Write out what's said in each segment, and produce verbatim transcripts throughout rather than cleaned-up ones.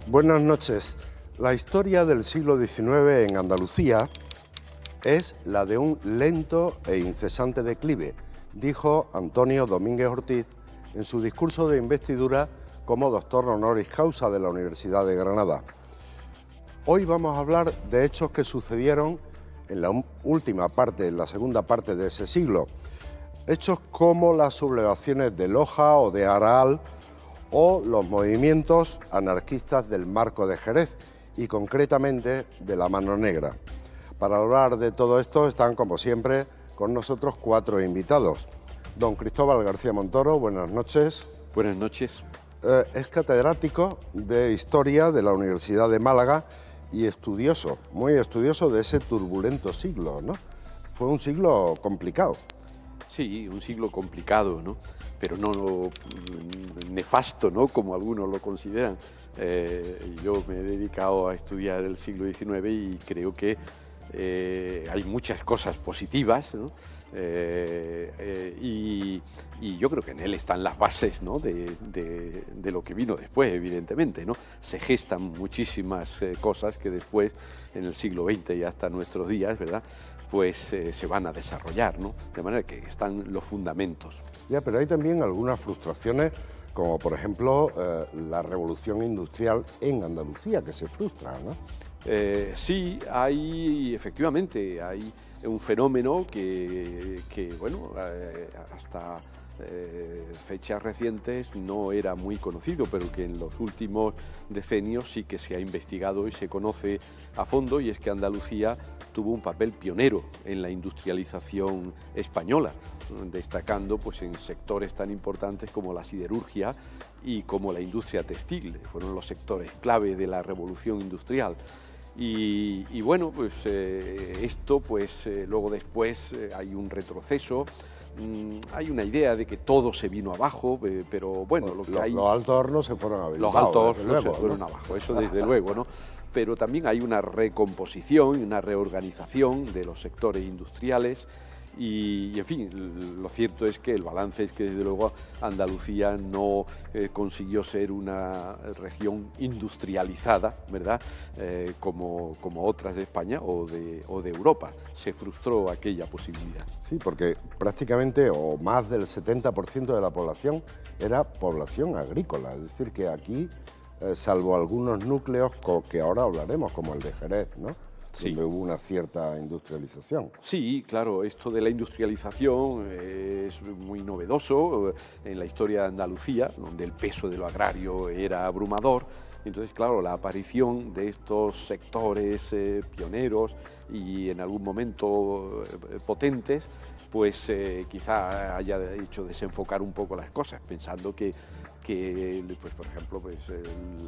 Buenas noches. La historia del siglo diecinueve en Andalucía es la de un lento e incesante declive, dijo Antonio Domínguez Ortiz en su discurso de investidura como doctor honoris causa de la Universidad de Granada. Hoy vamos a hablar de hechos que sucedieron en la última parte, en la segunda parte de ese siglo. Hechos como las sublevaciones de Loja o de Araal o los movimientos anarquistas del Marco de Jerez y concretamente de la Mano Negra. Para hablar de todo esto están, como siempre, con nosotros cuatro invitados. Don Cristóbal García Montoro, buenas noches. Buenas noches. Eh, es catedrático de Historia de la Universidad de Málaga y estudioso, muy estudioso de ese turbulento siglo, ¿no? Fue un siglo complicado. Sí, un siglo complicado, ¿no? Pero no nefasto, ¿no? Como algunos lo consideran. Eh, yo me he dedicado a estudiar el siglo diecinueve y creo que eh, hay muchas cosas positivas, ¿no? Eh, eh, y, y yo creo que en él están las bases, ¿no? de, de, de lo que vino después, evidentemente, ¿no? Se gestan muchísimas eh, cosas que después, en el siglo veinte y hasta nuestros días, ¿verdad?, pues eh, se van a desarrollar, ¿no? De manera que están los fundamentos. Ya, pero hay también algunas frustraciones, como por ejemplo eh, la revolución industrial en Andalucía, que se frustra, ¿no? Eh, sí, hay, efectivamente, hay un fenómeno que, que bueno, eh, hasta eh, fechas recientes no era muy conocido, pero que en los últimos decenios sí que se ha investigado y se conoce a fondo, y es que Andalucía tuvo un papel pionero en la industrialización española, destacando pues en sectores tan importantes como la siderurgia y como la industria textil. Fueron los sectores clave de la revolución industrial. Y, y bueno, pues eh, esto, pues eh, luego después eh, hay un retroceso, mmm, hay una idea de que todo se vino abajo, eh, pero bueno, lo que los, hay... Los altos hornos se fueron a Bilbao, Los altos hornos luego, se fueron ¿no? abajo, eso desde luego, ¿no? Pero también hay una recomposición y una reorganización de los sectores industriales. Y, y, en fin, lo cierto es que el balance es que, desde luego, Andalucía no eh, consiguió ser una región industrializada, ¿verdad?, eh, como, como otras de España o de, o de Europa. Se frustró aquella posibilidad. Sí, porque prácticamente, o más del setenta por ciento de la población era población agrícola. Es decir, que aquí, eh, salvo algunos núcleos que ahora hablaremos, como el de Jerez, ¿no?, sí, donde hubo una cierta industrialización. Sí, claro, esto de la industrialización es muy novedoso en la historia de Andalucía, donde el peso de lo agrario era abrumador. Entonces, claro, la aparición de estos sectores eh, pioneros y en algún momento eh, potentes, pues eh, quizá haya hecho desenfocar un poco las cosas, pensando que que, pues, por ejemplo, pues, eh,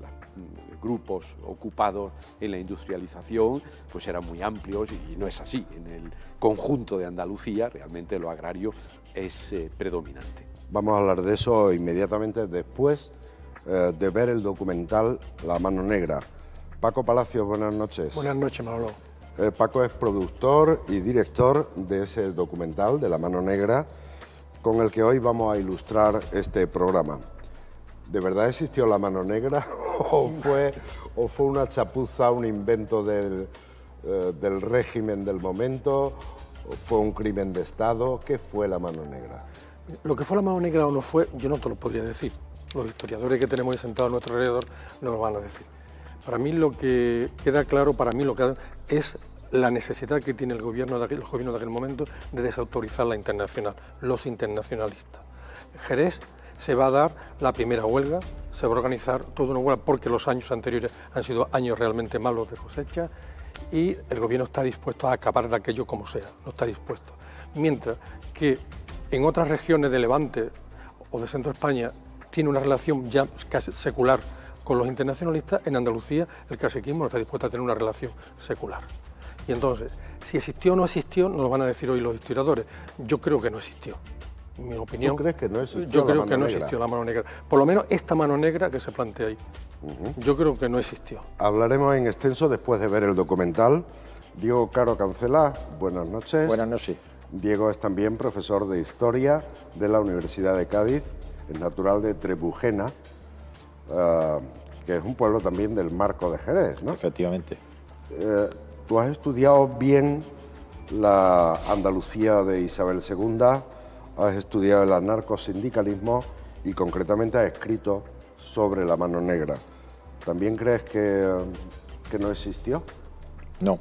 los grupos ocupados en la industrialización pues eran muy amplios, y no es así. En el conjunto de Andalucía realmente lo agrario es eh, predominante. Vamos a hablar de eso inmediatamente después eh, de ver el documental La Mano Negra. Paco Palacios, buenas noches. Buenas noches, Manolo. Eh, Paco es productor y director de ese documental de La Mano Negra, con el que hoy vamos a ilustrar este programa. ¿De verdad existió la Mano Negra o fue, o fue una chapuza, un invento del, eh, del régimen del momento, o fue un crimen de Estado? ¿Qué fue la Mano Negra? Lo que fue la Mano Negra o no fue, yo no te lo podría decir. Los historiadores que tenemos ahí sentados a nuestro alrededor nos lo van a decir. Para mí lo que queda claro, para mí lo que es la necesidad que tiene el gobierno de aquel, el gobierno de aquel momento de desautorizar la internacional, los internacionalistas. Jerez se va a dar la primera huelga, se va a organizar toda una huelga porque los años anteriores han sido años realmente malos de cosecha, y el gobierno está dispuesto a acabar de aquello como sea, no está dispuesto. Mientras que en otras regiones de Levante o de Centro España tiene una relación ya casi secular con los internacionalistas, en Andalucía el caciquismo no está dispuesto a tener una relación secular. Y entonces, si existió o no existió, nos lo van a decir hoy los historiadores. Yo creo que no existió. Mi opinión. ¿Tú crees que no existió Yo la creo mano que no negra? existió la Mano Negra. Por lo menos esta Mano Negra que se plantea ahí. Uh-huh. Yo creo que no existió. Hablaremos en extenso después de ver el documental. Diego Caro Cancela, buenas noches. Buenas noches. Diego es también profesor de Historia de la Universidad de Cádiz, es natural de Trebujena, uh, que es un pueblo también del Marco de Jerez, ¿no? Efectivamente. Eh, tú has estudiado bien la Andalucía de Isabel segunda, has estudiado el anarcosindicalismo y concretamente has escrito sobre la mano negra. ¿También crees que, que no existió? No.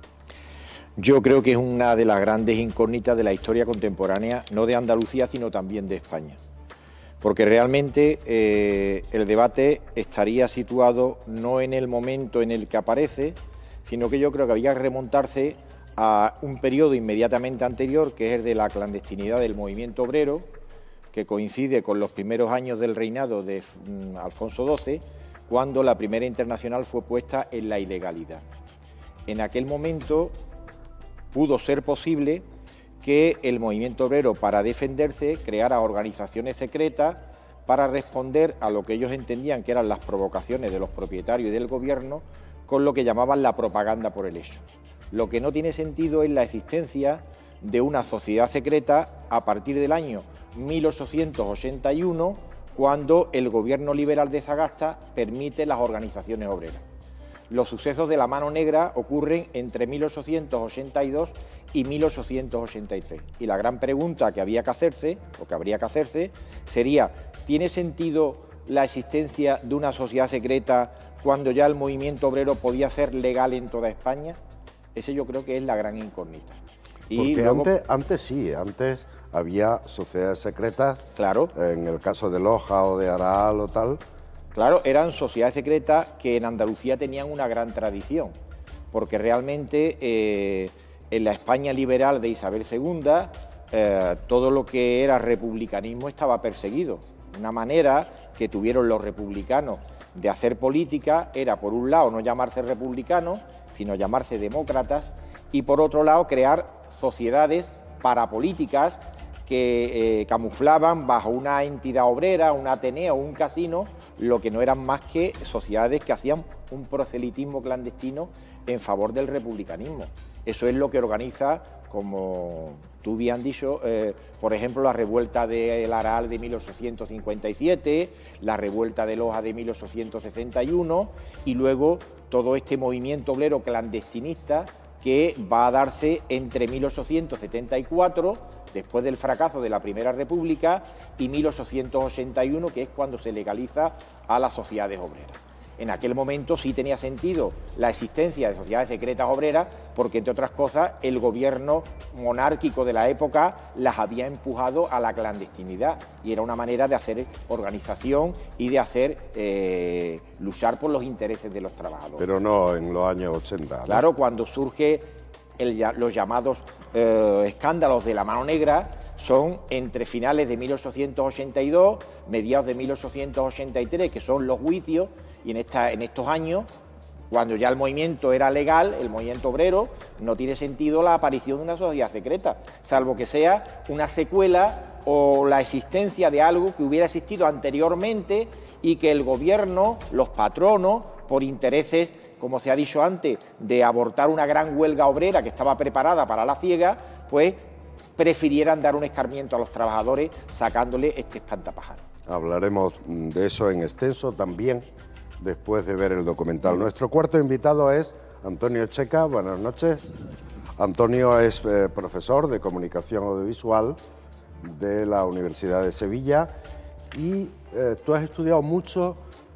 Yo creo que es una de las grandes incógnitas de la historia contemporánea, no de Andalucía, sino también de España. Porque realmente eh, el debate estaría situado no en el momento en el que aparece, sino que yo creo que había que remontarse a un periodo inmediatamente anterior, que es el de la clandestinidad del movimiento obrero, que coincide con los primeros años del reinado de mm, Alfonso doce, cuando la primera internacional fue puesta en la ilegalidad. En aquel momento pudo ser posible que el movimiento obrero, para defenderse, creara organizaciones secretas para responder a lo que ellos entendían que eran las provocaciones de los propietarios y del gobierno, con lo que llamaban la propaganda por el hecho. Lo que no tiene sentido es la existencia de una sociedad secreta a partir del año mil ochocientos ochenta y uno, cuando el gobierno liberal de Sagasta permite las organizaciones obreras. Los sucesos de la mano negra ocurren entre mil ochocientos ochenta y dos y mil ochocientos ochenta y tres. Y la gran pregunta que había que hacerse, o que habría que hacerse, sería: ¿tiene sentido la existencia de una sociedad secreta cuando ya el movimiento obrero podía ser legal en toda España? Ese yo creo que es la gran incógnita. Y Porque luego, antes, antes sí, antes había sociedades secretas, claro, en el caso de Loja o de Aral o tal. Claro, eran sociedades secretas que en Andalucía tenían una gran tradición, porque realmente eh, en la España liberal de Isabel segunda eh, todo lo que era republicanismo estaba perseguido. Una manera que tuvieron los republicanos de hacer política era, por un lado, no llamarse republicanos, sino llamarse demócratas, y por otro lado, crear sociedades parapolíticas que eh, camuflaban bajo una entidad obrera, un ateneo, un casino, lo que no eran más que sociedades que hacían un proselitismo clandestino en favor del republicanismo. Eso es lo que organiza, como tú bien has dicho, eh, por ejemplo, la revuelta del Aral de mil ochocientos cincuenta y siete, la revuelta de Loja de mil ochocientos sesenta y uno y luego todo este movimiento obrero clandestinista que va a darse entre mil ochocientos setenta y cuatro, después del fracaso de la Primera República, y mil ochocientos ochenta y uno, que es cuando se legaliza a las sociedades obreras. En aquel momento sí tenía sentido la existencia de sociedades secretas obreras, porque, entre otras cosas, el gobierno monárquico de la época las había empujado a la clandestinidad, y era una manera de hacer organización y de hacer eh, luchar por los intereses de los trabajadores. Pero no en los años ochenta, ¿no? Claro, cuando surge el, los llamados eh, escándalos de la mano negra, son entre finales de mil ochocientos ochenta y dos, mediados de mil ochocientos ochenta y tres, que son los juicios, y en, esta, en estos años, cuando ya el movimiento era legal, el movimiento obrero, no tiene sentido la aparición de una sociedad secreta, salvo que sea una secuela o la existencia de algo que hubiera existido anteriormente y que el gobierno, los patronos, por intereses, como se ha dicho antes, de abortar una gran huelga obrera que estaba preparada para la ciega, pues prefirieran dar un escarmiento a los trabajadores sacándole este espantapájaros. Hablaremos de eso en extenso también después de ver el documental. Nuestro cuarto invitado es Antonio Checa. Buenas noches. Antonio es eh, profesor de Comunicación Audiovisual de la Universidad de Sevilla y eh, tú has estudiado mucho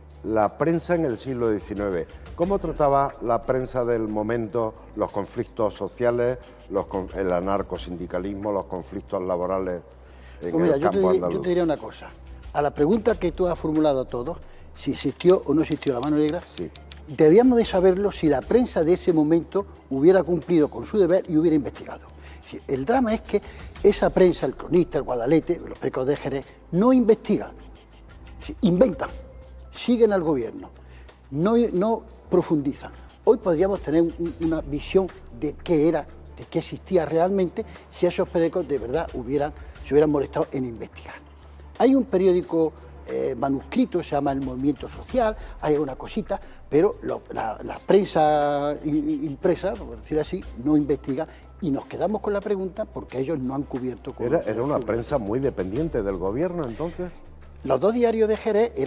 la prensa en el siglo diecinueve. ¿Cómo trataba la prensa del momento los conflictos sociales, los, el anarcosindicalismo, los conflictos laborales en pues mira, el yo campo te, andaluz? Yo te diría una cosa. A la pregunta que tú has formulado a todos, si existió o no existió la mano negra, sí, debíamos de saberlo si la prensa de ese momento hubiera cumplido con su deber y hubiera investigado. El drama es que esa prensa, el cronista, el Guadalete, los periódicos de Jerez, no investigan, inventan, siguen al gobierno, no, no profundizan. Hoy podríamos tener un, una visión de qué era, de qué existía realmente, si esos periódicos de verdad hubieran, se hubieran molestado en investigar. Hay un periódico eh, manuscrito, se llama El Movimiento Social, hay una cosita, pero lo, la, la prensa impresa, por decir así, no investiga y nos quedamos con la pregunta porque ellos no han cubierto con... Era, era una prensa muy dependiente del gobierno, entonces. Los dos diarios de Jerez eran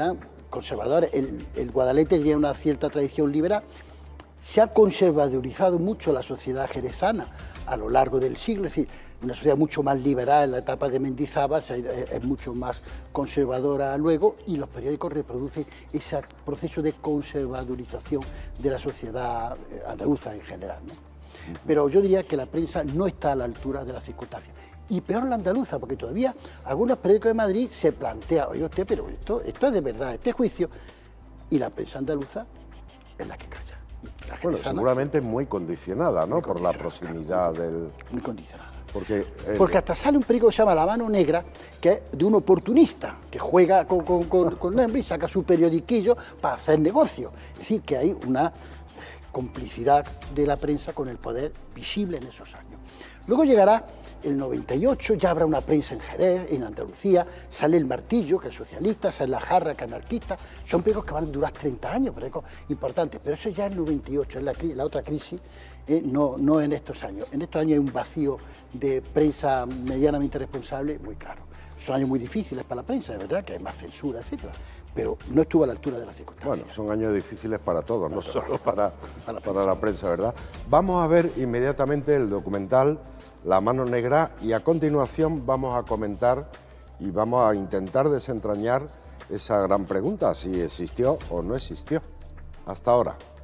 conservadores. El, el Guadalete tiene una cierta tradición liberal. Se ha conservadorizado mucho la sociedad jerezana a lo largo del siglo, es decir, una sociedad mucho más liberal en la etapa de Mendizábal, es mucho más conservadora luego, y los periódicos reproducen ese proceso de conservadorización de la sociedad andaluza en general, ¿no? Pero yo diría que la prensa no está a la altura de las circunstancias. Y peor la andaluza, porque todavía algunos periódicos de Madrid se plantean, oye usted, pero esto, esto es de verdad, este juicio, y la prensa andaluza es la que calla. Bueno, seguramente muy condicionada, ¿no? Muy por condicionada, la proximidad claro, del... Muy condicionada. Porque, eh, Porque hasta sale un periódico que se llama La Mano Negra, que es de un oportunista, que juega con, con, con, con nombre y saca su periodiquillo para hacer negocio. Es decir, que hay una complicidad de la prensa con el poder visible en esos años. Luego llegará el noventa y ocho, ya habrá una prensa en Jerez, en Andalucía, sale El Martillo, que es socialista, sale La Jarra, que es anarquista, son periódicos que van a durar treinta años, periódicos importantes, pero eso ya es el noventa y ocho, es la, la otra crisis, eh, no, no en estos años. En estos años hay un vacío de prensa medianamente responsable muy claro. Son años muy difíciles para la prensa, de verdad, que hay más censura, etcétera, pero no estuvo a la altura de las circunstancias. Bueno, son años difíciles para todos, no solo para, para, para la prensa, ¿verdad? Vamos a ver inmediatamente el documental La Mano Negra y a continuación vamos a comentar y vamos a intentar desentrañar esa gran pregunta, si existió o no existió. Hasta ahora.